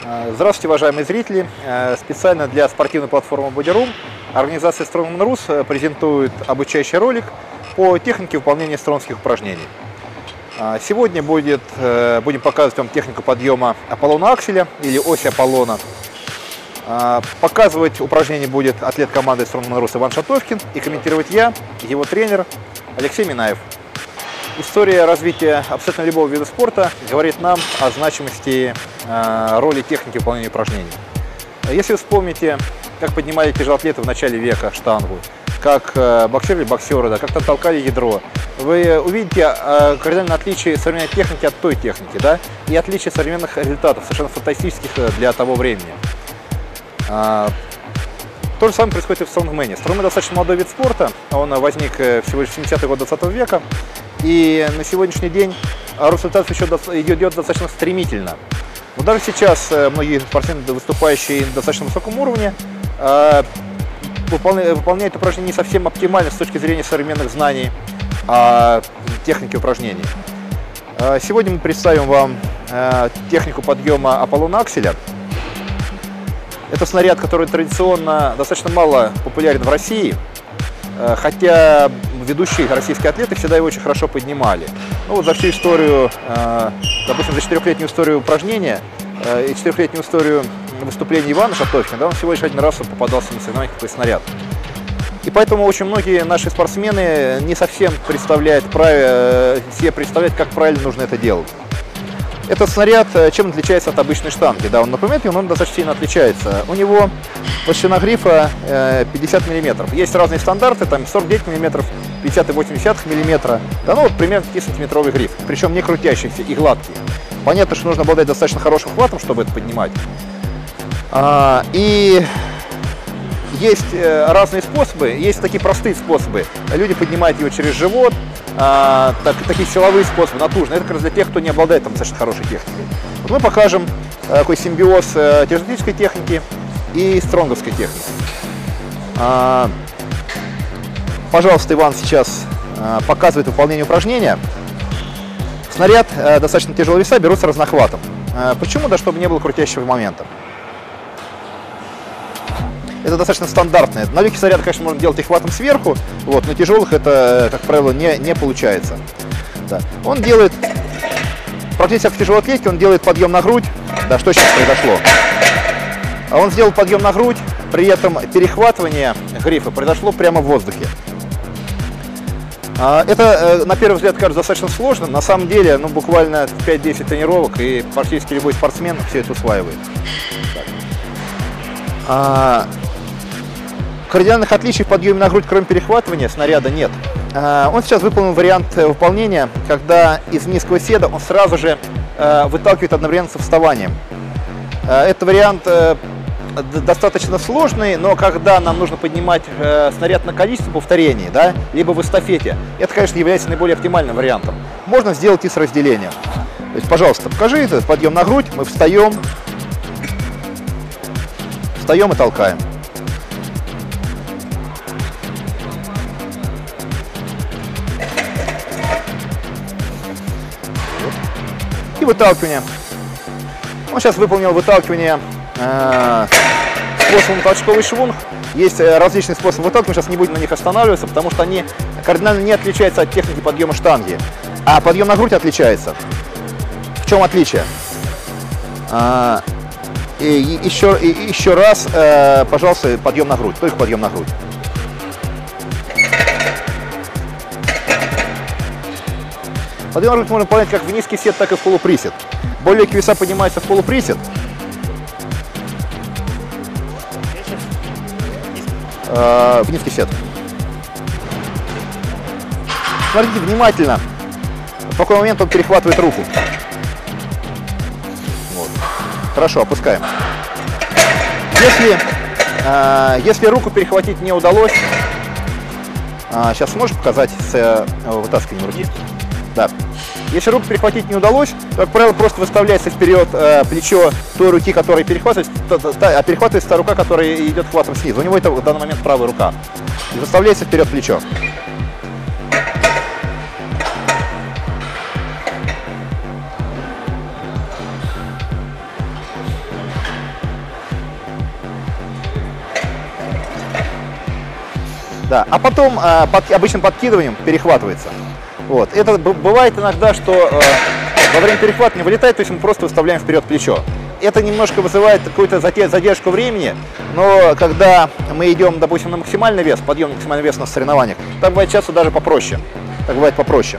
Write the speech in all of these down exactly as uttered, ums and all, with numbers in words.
Здравствуйте, уважаемые зрители! Специально для спортивной платформы Bodyroom организация Strongman Rus презентует обучающий ролик по технике выполнения стронгских упражнений. Сегодня будет, будем показывать вам технику подъема Аполлона акселя или оси Аполлона. Показывать упражнение будет атлет команды Strongman Rus Иван Шатовкин и комментировать я, его тренер Алексей Минаев. История развития абсолютно любого вида спорта говорит нам о значимости э, роли техники выполнения упражнений. Если вы вспомните, как поднимали тяжелоатлеты в начале века штангу, как э, боксеры боксеры, да, как там толкали ядро, вы увидите э, кардинальное отличие современной техники от той техники, да, и отличие современных результатов, совершенно фантастических для того времени. Э, То же самое происходит и в стронгмене. Стронгмен достаточно молодой вид спорта, он возник всего лишь в семидесятые годы двадцатого века, и на сегодняшний день рост результатов еще идет достаточно стремительно. Но даже сейчас многие спортсмены, выступающие на достаточно высоком уровне, выполняют упражнения не совсем оптимально с точки зрения современных знаний о технике упражнений. Сегодня мы представим вам технику подъема Аполлона акселя. Это снаряд, который традиционно достаточно мало популярен в России, хотя ведущие российские атлеты всегда его очень хорошо поднимали. Ну, вот за всю историю, допустим, за четырехлетнюю историю упражнения и четырехлетнюю историю выступления Ивана Шатовкина, да, он всего лишь один раз попадался на соревнованиях такой снаряд. И поэтому очень многие наши спортсмены не совсем представляют, себе представляют, как правильно нужно это делать. Этот снаряд чем отличается от обычной штанги? Да, он напоминает, он достаточно сильно отличается. У него толщина грифа пятьдесят миллиметров. Есть разные стандарты, там сорок девять миллиметров, пятьдесят и восемь десятых миллиметра. Да, ну вот примерно пятисантиметровый гриф, причем не крутящийся и гладкий. Понятно, что нужно обладать достаточно хорошим хватом, чтобы это поднимать. А, и есть разные способы, есть такие простые способы. Люди поднимают его через живот. А, так, такие силовые способы, натужные. Это как раз для тех, кто не обладает там достаточно хорошей техникой. Вот мы покажем а, такой симбиоз а, тяжелоатлетической техники и стронговской техники. А, пожалуйста, Иван сейчас а, показывает выполнение упражнения. Снаряд а, достаточно тяжелого веса берутся разнохватом. А, почему? Да, чтобы не было крутящего момента. Это достаточно стандартное. На легких снарядах, конечно, можно делать их хватом сверху, вот, но тяжелых это, как правило, не, не получается. Да. Он делает, практически как в тяжелой атлетике, он делает подъем на грудь. Да, что сейчас произошло? А он сделал подъем на грудь, при этом перехватывание грифа произошло прямо в воздухе. Это, на первый взгляд, кажется достаточно сложно. На самом деле, ну, буквально пять-десять тренировок, и практически любой спортсмен все это усваивает. А, кардинальных отличий в подъеме на грудь, кроме перехватывания снаряда, нет. А, он сейчас выполнил вариант выполнения, когда из низкого седа он сразу же а, выталкивает одновременно со вставанием. А, это вариант а, достаточно сложный, но когда нам нужно поднимать а, снаряд на количество повторений, да, либо в эстафете, это, конечно, является наиболее оптимальным вариантом. Можно сделать и с разделением. То есть, пожалуйста, покажи это, подъем на грудь, мы встаем, встаем и толкаем. И выталкивание. Он сейчас выполнил выталкивание э, способом толчковый швунг. Есть различные способы выталкивания, сейчас не будем на них останавливаться, потому что они кардинально не отличаются от техники подъема штанги. А подъем на грудь отличается. В чем отличие? Э, и еще, и еще раз, э, пожалуйста, подъем на грудь, только подъем на грудь. Подъем на грудь можно выполнять как в низкий сет, так и в полуприсед. Более легкие веса поднимаются в полуприсед. Э, в низкий сет. Смотрите внимательно, в какой момент он перехватывает руку. Вот. Хорошо, опускаем. Если, э, если руку перехватить не удалось, э, сейчас сможешь показать с э, вытаскиванием руки? Да. Если руку перехватить не удалось, то, как правило, просто выставляется вперед э, плечо той руки, которая перехватывается, а перехватывается та рука, которая идет хватом снизу. У него это в данный момент правая рука. И выставляется вперед плечо. Да, а потом э, под, обычным подкидыванием перехватывается. Вот. Это бывает иногда, что э, во время перехвата не вылетает, то есть мы просто выставляем вперед плечо. Это немножко вызывает какую-то задержку времени, но когда мы идем, допустим, на максимальный вес, подъем на максимальный вес на соревнованиях, так бывает часто даже попроще. Так бывает попроще.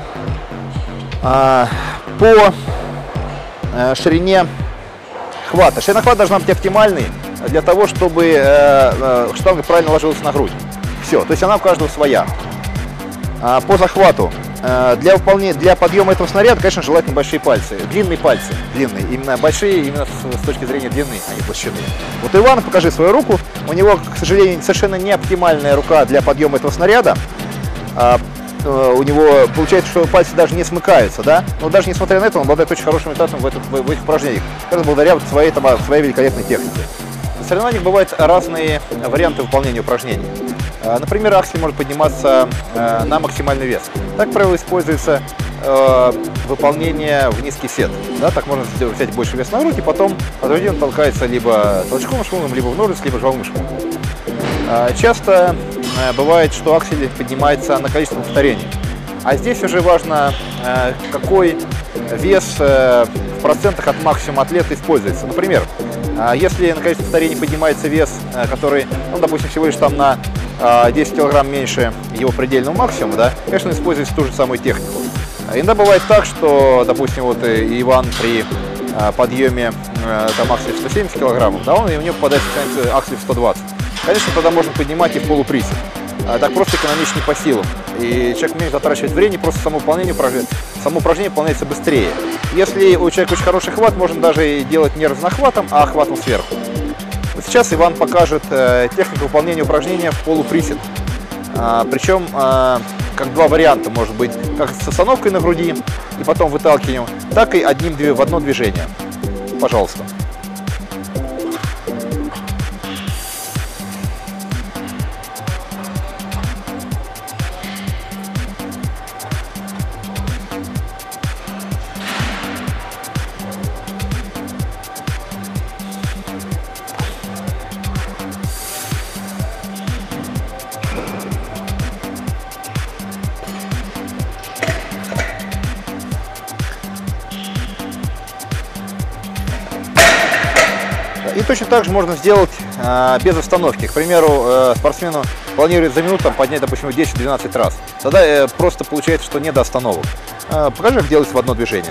А, по э, ширине хвата. Ширина хвата должна быть оптимальной для того, чтобы э, э, штанга правильно ложилась на грудь. Все, то есть она у каждого своя. А, по захвату. Для выполнения, для подъема этого снаряда, конечно, желательно большие пальцы, длинные пальцы, длинные, именно большие, именно с, с точки зрения длины, а не толщины. Вот у Ивана, покажи свою руку, у него, к сожалению, совершенно не оптимальная рука для подъема этого снаряда. А, у него получается, что пальцы даже не смыкаются, да, но даже несмотря на это, он обладает очень хорошим результатом в, этот, в этих упражнениях, как благодаря вот своей, там, своей великолепной технике. На соревнованиях бывают разные варианты выполнения упражнений. Например, аксель может подниматься э, на максимальный вес. Так, правило, используется э, выполнение в низкий сет. Да, так можно взять больше вес на грудь, и потом он толкается либо толчковым швунгом, либо в ножниц, либо жвалым швунгом. Э, часто э, бывает, что аксель поднимается на количество повторений. А здесь уже важно, э, какой вес э, в процентах от максимума атлета используется. Например, э, если на количество повторений поднимается вес, э, который, ну, допустим, всего лишь там на десять килограмм меньше его предельного максимума, да, конечно, используется ту же самую технику. Иногда бывает так, что, допустим, вот Иван при подъеме там аксель в сто семьдесят килограммов, да, он, и у него попадает аксель в сто двадцать. Конечно, тогда можно поднимать и в полуприсед. Так просто экономичнее по силам. И человек умеет затрачивать время, просто само выполнение упражнения, само упражнение выполняется быстрее. Если у человека очень хороший хват, можно даже делать не разнохватом, а хватом сверху. Сейчас Иван покажет э, технику выполнения упражнения в полуприсед. А, причем а, как два варианта, может быть, как с остановкой на груди и потом выталкиванием, так и одним в одно движение. Пожалуйста. И точно так же можно сделать э, без остановки. К примеру, э, спортсмену планирует за минуту там, поднять, допустим, десять-двенадцать раз. Тогда э, просто получается, что не до остановок. Э, покажи, как делается в одно движение.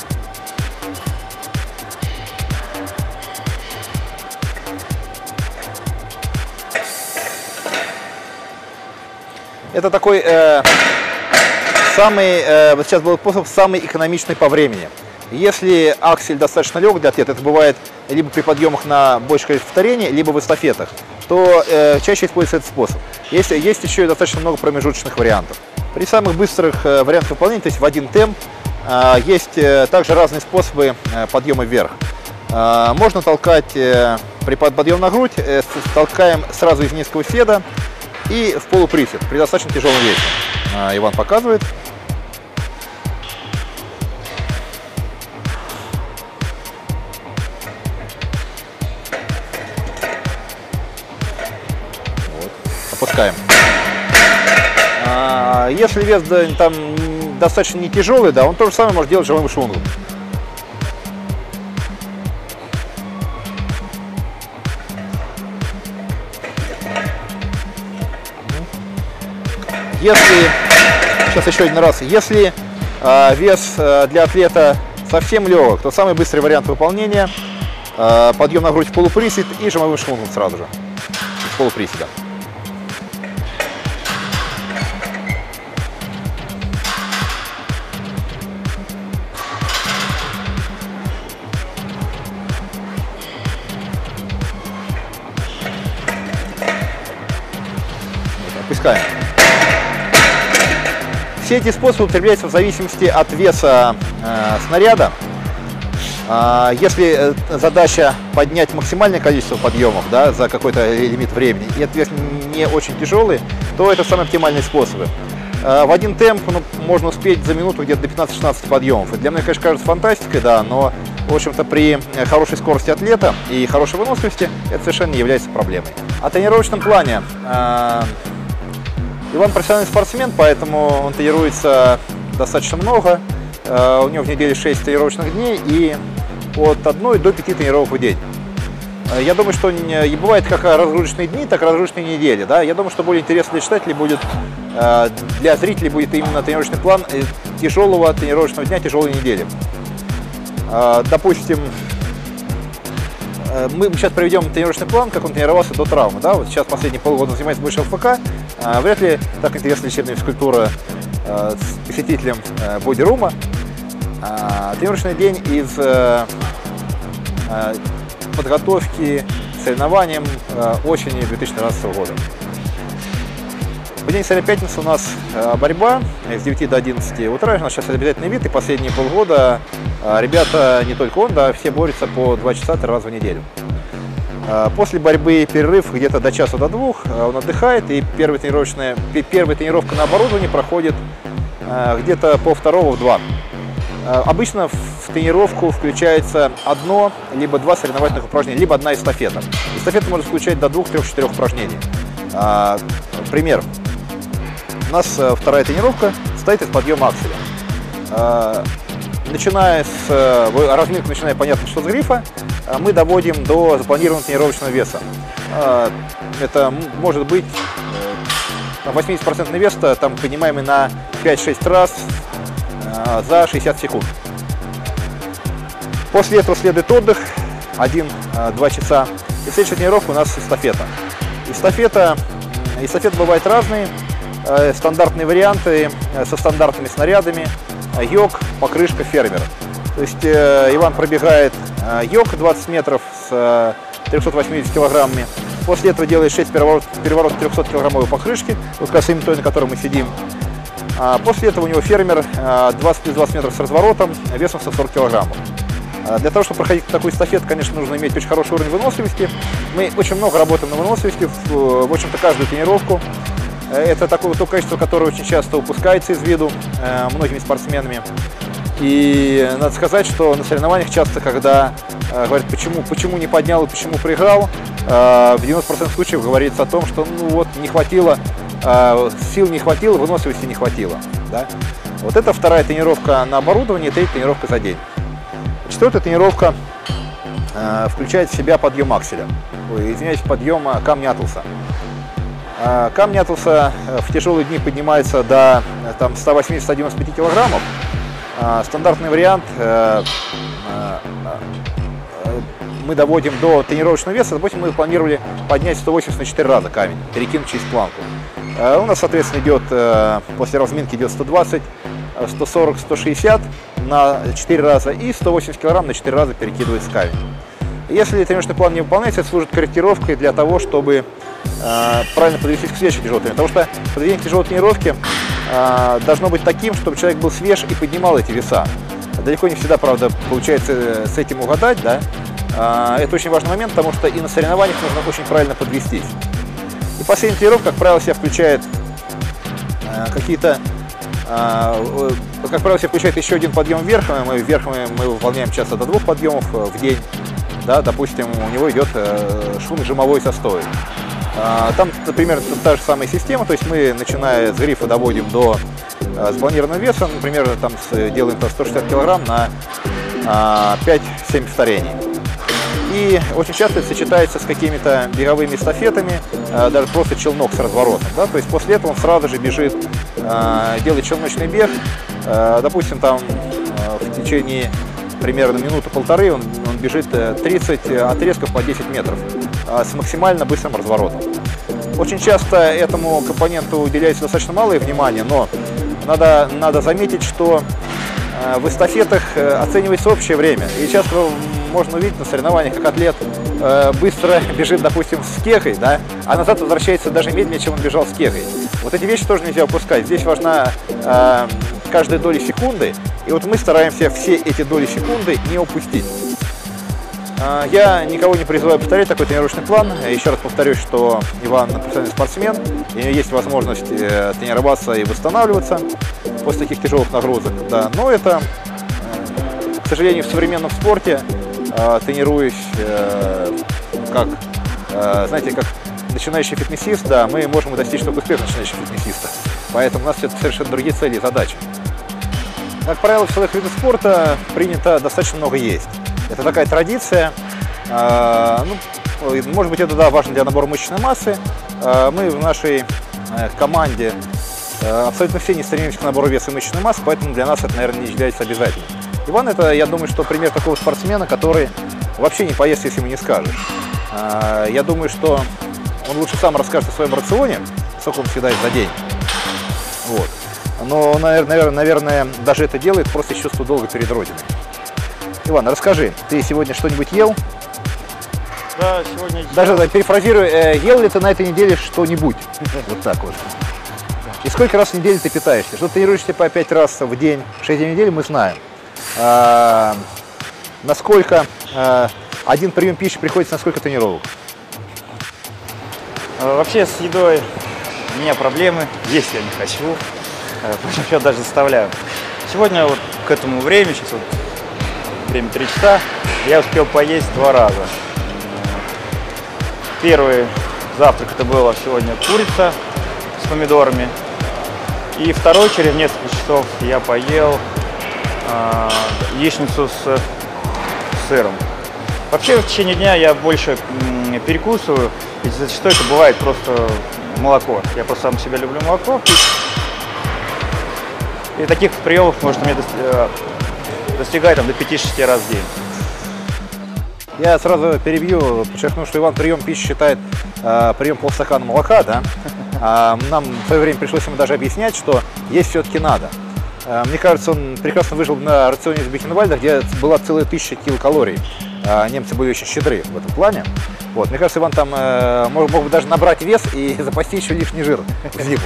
Это такой э, самый, э, вот сейчас был способ, самый экономичный по времени. Если аксель достаточно легок для атлета, это бывает либо при подъемах на большее количество повторений, либо в эстафетах, то э, чаще используется этот способ. Есть, есть еще и достаточно много промежуточных вариантов. При самых быстрых э, вариантах выполнения, то есть в один темп, э, есть э, также разные способы э, подъема вверх. Э, можно толкать э, при подъеме на грудь, э, толкаем сразу из низкого седа и в полуприсед при достаточно тяжелом весе. Э, Иван показывает. Опускаем. А, если вес да, там достаточно не тяжелый, да, он то же самое может делать живым швунгом. Если, сейчас еще один раз, если а, вес а, для атлета совсем легок, то самый быстрый вариант выполнения а, подъем на грудь в полуприсед и жимовым швунгом сразу же, в полуприседа. Опускаем. Все эти способы употребляются в зависимости от веса э, снаряда. Э, если задача поднять максимальное количество подъемов, да, за какой-то лимит времени, и этот вес не очень тяжелый, то это самые оптимальные способы. Э, в один темп ну, можно успеть за минуту где-то до пятнадцати-шестнадцати подъемов. И для меня, конечно, кажется фантастикой, да, но в общем-то при хорошей скорости атлета и хорошей выносливости это совершенно не является проблемой. О тренировочном плане. Э, Иван профессиональный спортсмен, поэтому он тренируется достаточно много. У него в неделе шесть тренировочных дней и от одной до пяти тренировок в день. Я думаю, что и бывает как разгрузочные дни, так и разгрузочные недели. Да? Я думаю, что более интересно для читателей будет, для зрителей будет именно тренировочный план тяжелого тренировочного дня, тяжелой недели. Допустим, мы сейчас проведем тренировочный план, как он тренировался до травмы. Да? Вот сейчас последние полгода он занимается больше ЛФК. Вряд ли так интересна лечебная физкультура с посетителем бодирума. Тренировочный день из подготовки к соревнованиям осени две тысячи тринадцатого года. В день среды пятницы у нас борьба с девяти до одиннадцати утра. У нас сейчас обязательный вид, и последние полгода ребята, не только он, да, все борются по два часа три раза в неделю. После борьбы перерыв где-то до часа до двух, он отдыхает, и первая, тренировочная, первая тренировка на оборудовании проходит где-то по второго в два. Обычно в тренировку включается одно, либо два соревновательных упражнения, либо одна эстафета. Эстафета может включать до двух, трех, четырех упражнений. Пример. У нас вторая тренировка состоит из подъема акселя. Начиная с разминки, начиная понятно, что с грифа, мы доводим до запланированного тренировочного веса. Это может быть восемьдесят процентов вес, там поднимаемый на пять-шесть раз за шестьдесят секунд. После этого следует отдых один-два часа. И следующая тренировка у нас эстафета. Эстафета, эстафета бывают разные. Стандартные варианты со стандартными снарядами. Йог, покрышка, фермер. То есть э, Иван пробегает э, йог двадцать метров с трёхсот восьмидесятью килограммами. После этого делает шесть переворотов переворот трехсоткилограммовой покрышки, вот как раз именно той, на которой мы сидим. А после этого у него фермер э, двадцать плюс двадцать метров с разворотом весом сто сорок килограммов. А для того, чтобы проходить такую эстафету, конечно, нужно иметь очень хороший уровень выносливости. Мы очень много работаем на выносливости, в, в общем-то, каждую тренировку. Это такое то качество, которое очень часто упускается из виду э, многими спортсменами. И надо сказать, что на соревнованиях часто, когда э, говорят, почему, почему не поднял и почему проиграл, э, в девяноста процентах случаев говорится о том, что ну вот не хватило, э, сил не хватило, выносливости не хватило. Да? Вот это вторая тренировка на оборудовании, третья тренировка за день. Четвертая тренировка э, включает в себя подъем акселя, ой, извиняюсь, подъем камня Атласа. Камни Атласа в тяжелые дни поднимается до там, ста восьмидесяти — ста девяноста пяти килограммов. Стандартный вариант мы доводим до тренировочного веса. Допустим, мы планировали поднять сто восемьдесят на четыре раза камень, перекинуть через планку. У нас, соответственно, идет после разминки идет сто двадцать, сто сорок, сто шестьдесят на четыре раза и сто восемьдесят килограмм на четыре раза перекидывается камень. Если тренировочный план не выполняется, это служит корректировкой для того, чтобы э, правильно подвестись к следующей тяжелой тренировке. Потому что подведение к тяжелой тренировке э, должно быть таким, чтобы человек был свеж и поднимал эти веса. Далеко не всегда, правда, получается с этим угадать. Да? Э, это очень важный момент, потому что и на соревнованиях нужно очень правильно подвестись. И последняя тренировка, как правило, себя включает э, какие-то... Э, как правило, себя включает еще один подъем вверх. Мы вверх мы, мы выполняем часто до двух подъемов в день. Да, допустим, у него идет э, шумно-жимовой застой. А, там примерно та же самая система, то есть мы, начиная с грифа, доводим до э, спланированного веса, например, там с, делаем там, сто шестьдесят килограмм на а, пять-семь повторений. И очень часто это сочетается с какими-то беговыми эстафетами, э, даже просто челнок с разворотом. Да? То есть после этого он сразу же бежит, э, делает челночный бег, э, допустим, там э, в течение примерно минуту-полторы он, он бежит тридцать отрезков по десять метров с максимально быстрым разворотом. Очень часто этому компоненту уделяется достаточно малое внимание, но надо, надо заметить, что в эстафетах оценивается общее время. И часто можно увидеть на соревнованиях, как атлет быстро бежит, допустим, с кехой, да, а назад возвращается даже медленнее, чем он бежал с кехой. Вот эти вещи тоже нельзя упускать. Здесь важна э, каждая доля секунды, и вот мы стараемся все эти доли секунды не упустить. Э, я никого не призываю повторять такой тренировочный план. Еще раз повторюсь, что Иван профессиональный спортсмен, и у него есть возможность э, тренироваться и восстанавливаться после таких тяжелых нагрузок. Да. Но это, э, к сожалению, в современном спорте, э, тренируясь, э, как, э, знаете, как начинающий фитнесист, да, мы можем достичь только успеха начинающего фитнесиста. Поэтому у нас это совершенно другие цели и задачи. Как правило, в силовых видах спорта принято достаточно много есть. Это такая традиция. Э, ну, может быть, это да, важно для набора мышечной массы. Э, мы в нашей э, команде э, абсолютно все не стремимся к набору веса и мышечной массы, поэтому для нас это, наверное, не является обязательным. Иван, это, я думаю, что пример такого спортсмена, который вообще не поест, если ему не скажешь. Э, я думаю, что он лучше сам расскажет о своем рационе, сколько он съедает за день. Вот. Но, наверное, наверное, даже это делает просто из чувства долга перед Родиной. Иван, расскажи, ты сегодня что-нибудь ел? Да, сегодня ел. Даже да, перефразирую, э, ел ли ты на этой неделе что-нибудь? Вот так вот. И сколько раз в неделю ты питаешься? Что ты тренируешься по пять раз в день, шесть дней в неделю, мы знаем. А, насколько а, один прием пищи приходится на сколько тренировок? Вообще с едой у меня проблемы, есть я не хочу. Почему я даже заставляю. Сегодня вот к этому времени, сейчас вот время три часа, я успел поесть два раза. Первый завтрак это было сегодня курица с помидорами. И второй через несколько часов я поел э, яичницу с сыром. Вообще в течение дня я больше м, перекусываю, и зачастую это бывает просто молоко. Я просто сам себя люблю молоко пить. И таких приемов может у меня достигать там, до пяти-шести раз в день. Я сразу перебью, подчеркну, что Иван прием пищи считает э, прием полстакана молока, да? А нам в свое время пришлось ему даже объяснять, что есть все-таки надо. Э, мне кажется, он прекрасно выжил на рационе из Бухенвальда, где была целая тысяча килокалорий. Э, немцы были очень щедры в этом плане. Вот, мне кажется, Иван там э, мог, мог бы даже набрать вес и запасти еще лишний жир в зиму.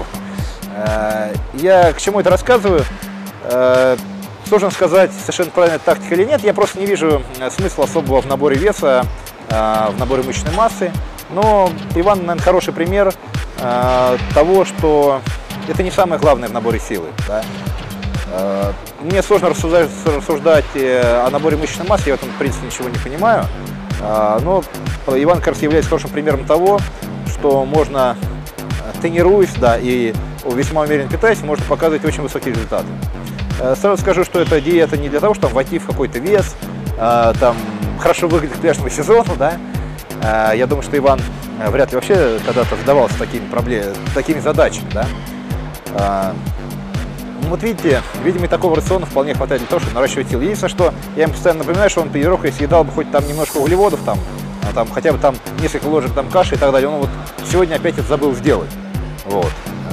Я к чему это рассказываю? Сложно сказать, совершенно правильная тактика или нет. Я просто не вижу смысла особого в наборе веса, в наборе мышечной массы. Но Иван, наверное, хороший пример того, что это не самое главное в наборе силы. Да? Мне сложно рассуждать, рассуждать о наборе мышечной массы, я в этом, в принципе, ничего не понимаю. Но Иван, кажется, является хорошим примером того, что можно, тренируясь, да, и весьма умеренно питаясь, можно показывать очень высокие результаты. Сразу скажу, что эта диета не для того, чтобы войти в какой-то вес, там, хорошо выглядеть к пляжному сезону, да. Я думаю, что Иван вряд ли вообще когда-то задавался такими проблемами, такими задачами, да. Ну, вот видите, видимо, и такого рациона вполне хватает для того, чтобы наращивать силы. Единственное, что я ему постоянно напоминаю, что он перед тренировкой съедал бы хоть там немножко углеводов, там, там, хотя бы там несколько ложек там каши и так далее. Он вот сегодня опять это забыл сделать. Вот.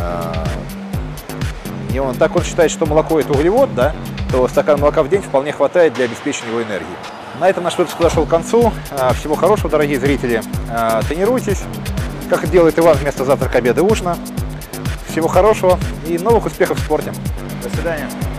И он, так он считает, что молоко это углевод, да, то стакан молока в день вполне хватает для обеспечения его энергии. На этом наш выпуск подошел к концу. Всего хорошего, дорогие зрители. Тренируйтесь, как делает Иван вместо завтрака, обеда и ужина. Всего хорошего и новых успехов в спорте. До свидания.